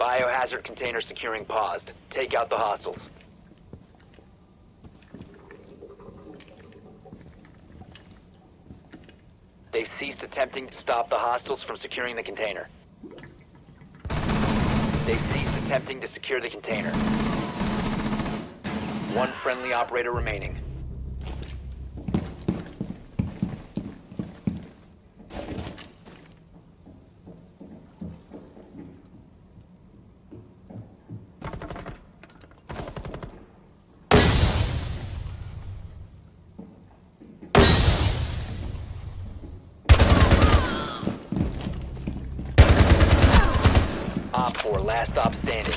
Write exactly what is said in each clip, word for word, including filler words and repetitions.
Biohazard container securing paused. Take out the hostiles. They've ceased attempting to stop the hostiles from securing the container. They've ceased attempting to secure the container. One friendly operator remaining. Op four, last stop standing.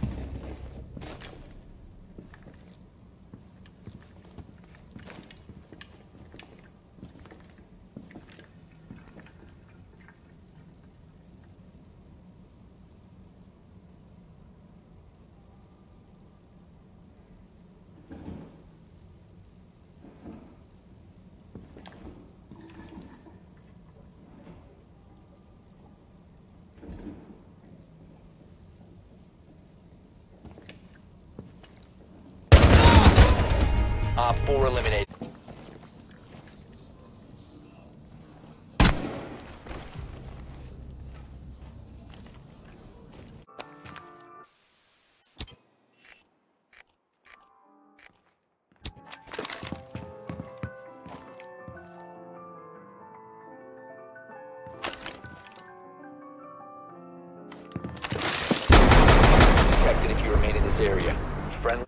Op four eliminated. Detected if you remain in this area. Friendly.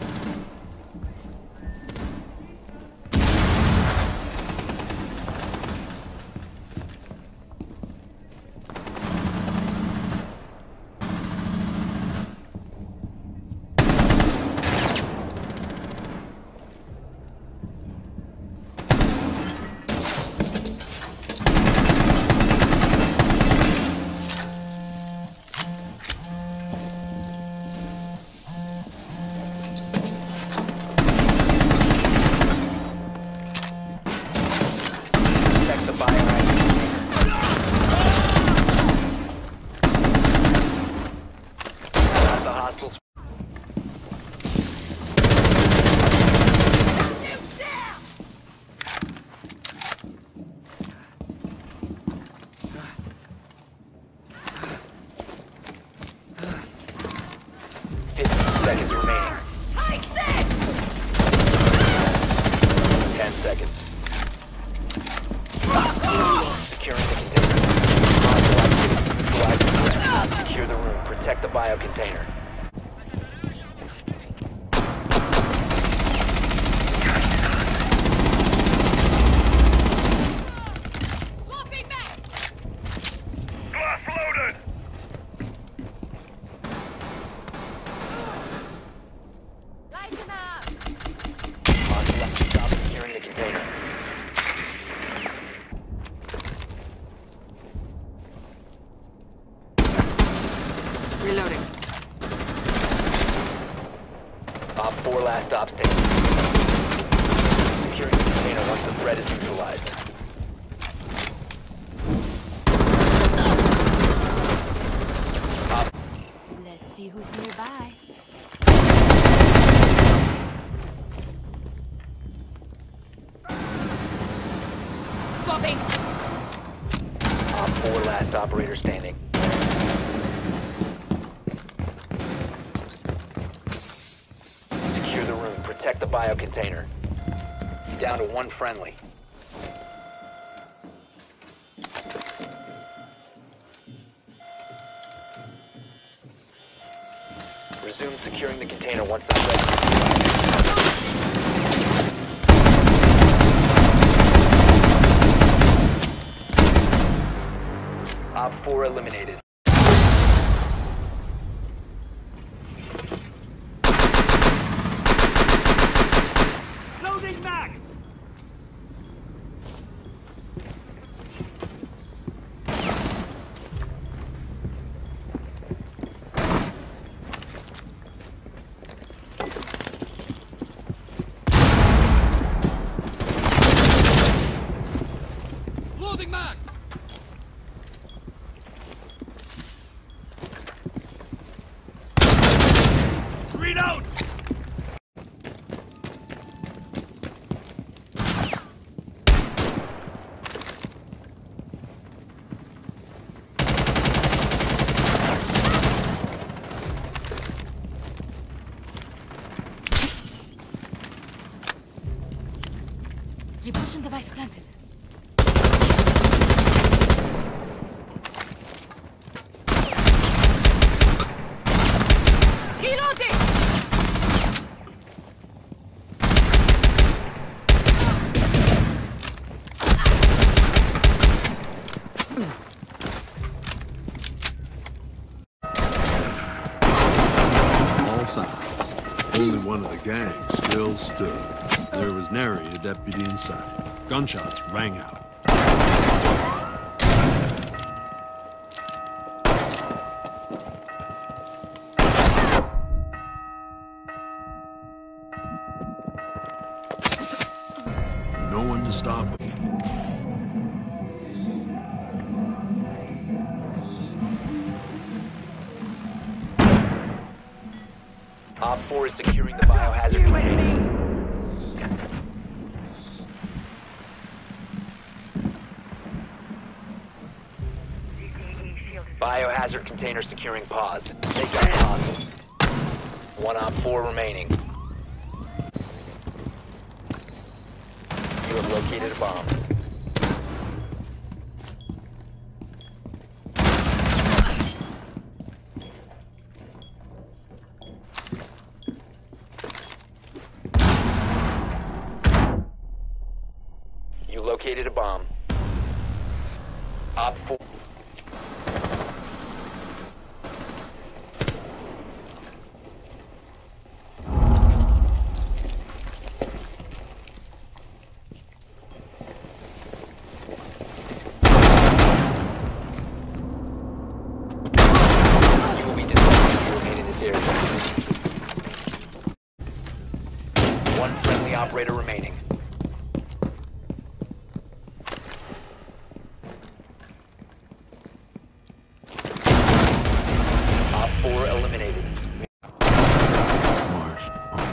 Seconds remaining. Ten seconds. Securing the container. Neutralize the threat. Secure the room. Protect the bio container. Swapping back. Glass loaded! Lighten up. Hostile left to stop securing the container. Reloading. Op four last stop standing. Securing the container once the threat is neutralized. Op Let's see who's nearby. Swapping. Op four last operator standing. Secure the room. Protect the bio container. Down to one friendly. Resume securing the container once the threat is neutralized. Op four eliminated. Loading mag! Loading mag! Read out! Repulsion device planted. Reloading! All sides. Only one of the gang still stood. There was nary a deputy in sight. Gunshots rang out. No one to stop it. Op four is securing the biohazard You and container. me. Biohazard container securing pause. Take out hostage. One op four remaining. You have located a bomb. You located a bomb. Op four. You will be discovered if you remain in this area. One friendly operator remaining. Op four eliminated. Marched on.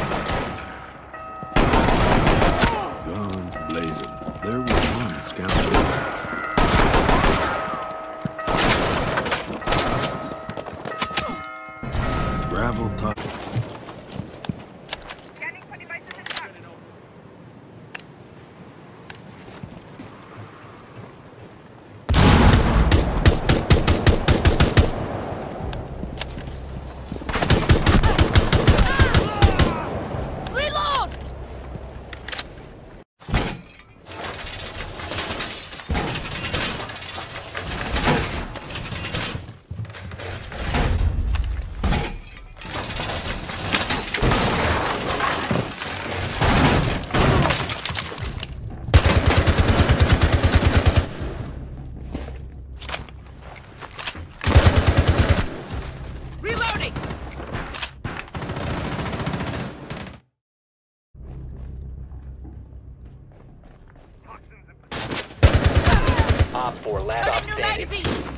Guns blazing. There was one scoundrel left. Gravel top. Reload! Reloading! Op four, last op New standing. magazine!